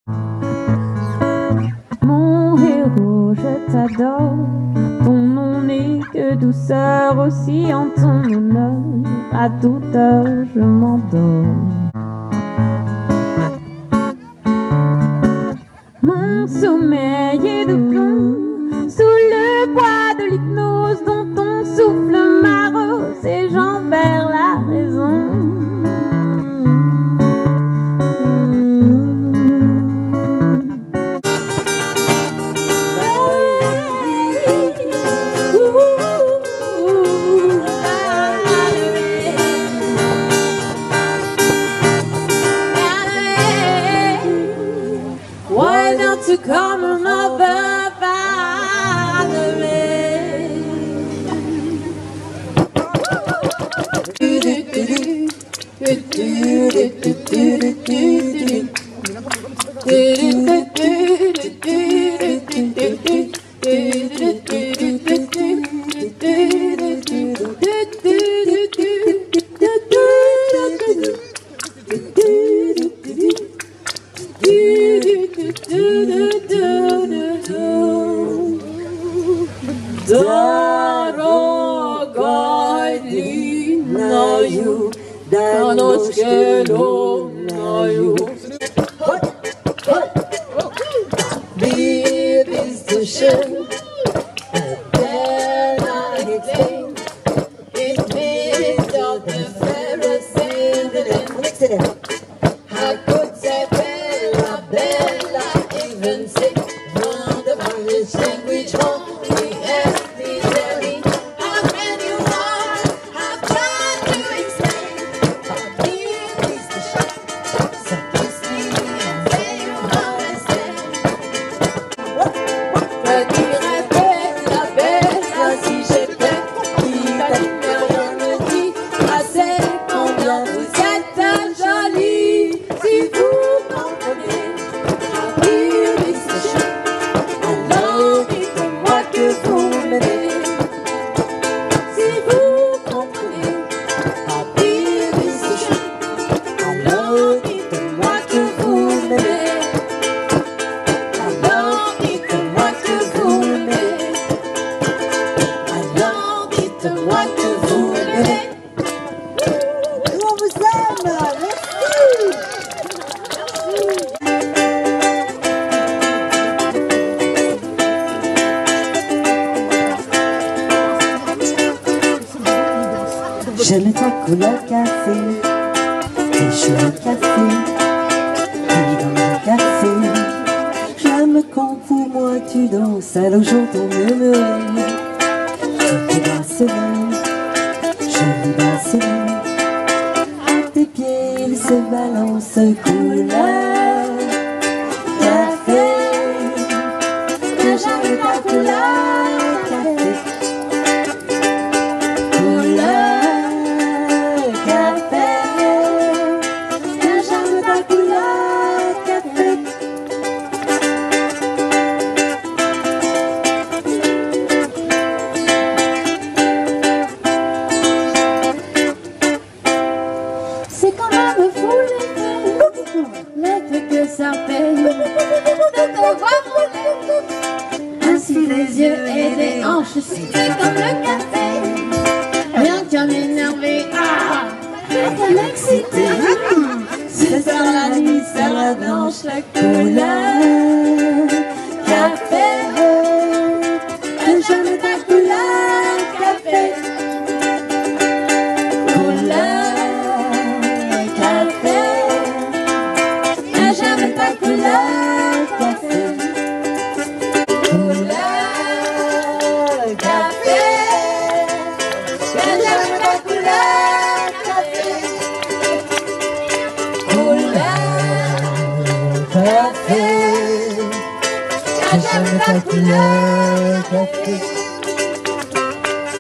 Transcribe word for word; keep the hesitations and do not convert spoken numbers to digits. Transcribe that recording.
Mon héros, je t'adore. Ton nom n'est que douceur, aussi en ton honneur. À toute heure, je m'endors. Mon sommeil est de plomb, sous le poids de l'hypnose dont ton souffle m'arrose et j'en perds la raison. Why don't you come over, Valerie? Dorogoi, dlinnoyu, dlinnoyu. Bisto Schoen, then I explain. It means of the Pharisees and mix it up. I could say Bella, Bella, even say from the Polish language home. We ask me, tell me, how can you are? How can you explain? How deep is the shock? So kiss me and say you understand. Je dirais Bella, Bella, si j'étais qui t'a dit, mais rien ne dit assez combien vous êtes jolie. Si vous comprenez, how deep is the shock? Alors dites-moi que vous m'aimez. Si vous comprenez, how deep is the shock? Alors dites-moi que vous m'aimez. Alors dites-moi que vous m'aimez. Alors dites-moi que vous m'aimez. On vous aime, merci. J'aime ta couleur café, tes cheveux café, puis dans le café. J'aime quand pour moi tu danses, alors j'entends murmurer. Tes bracelets, jolis bracelets, à tes pieds ils se balancent couleur café. Que j'aime ta couleur café. Couleur café, que j'aime ta couleur café. C'est quand même fou l'effet, l'effet que ça fait de te voir rouler. Ainsi les yeux et les hanches cités comme le café. Rien qu'à m'énerver, ah, rien qu'à m'exciter. C'est ça la nuit, c'est la blanche, la couleur café. Que j'aime ta couleur café. Couleur café. Que j'aime ta couleur café. Couleur café. Que j'aime ta couleur café. Couleur café. Que j'aime ta couleur café.